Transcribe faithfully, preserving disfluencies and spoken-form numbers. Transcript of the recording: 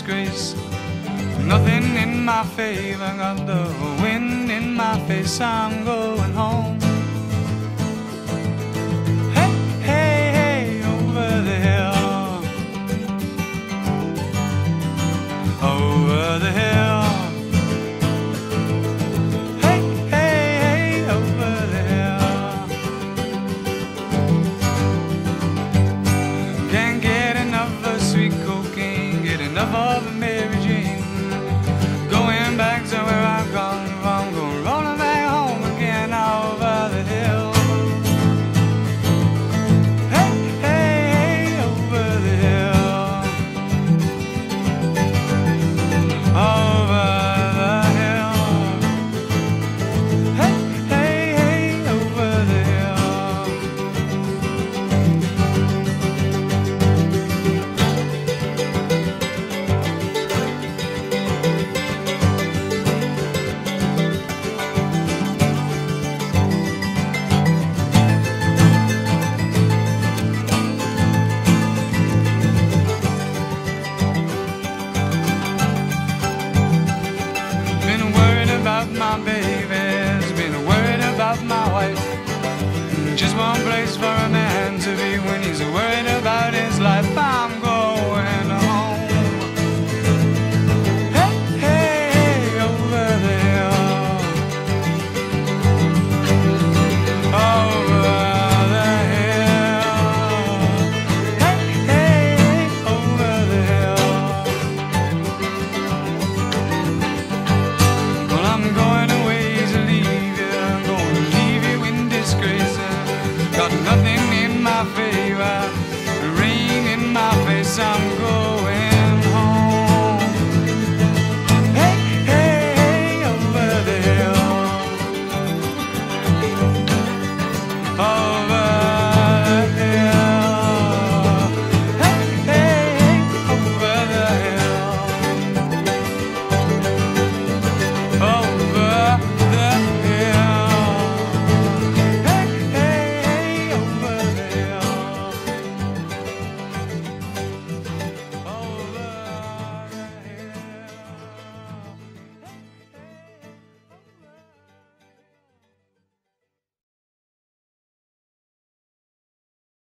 disgrace. Nothing in my favor, got the wind in my face. I'm going home. Hey, hey, hey, over the hill, over the hill. Hey, hey, hey, over the hill. Can't get enough of sweet cocaine, get enough of a Mary Jane. Going back to where I've gone from, going rolling back home again over the hill. Hey, hey, hey, over the hill, over the hill. Hey, hey, hey, over the hill. Been worried about my babies, been worried about my wife. Just one place for a man to be when he's worried about his life. I'm going home. Hey, hey, hey, over the hill, over the hill. Hey, hey, hey, over the hill. Well, I'm going away to leave you, I'm going to leave you in disgrace. Got nothing in my favor, rain in my face. I'm going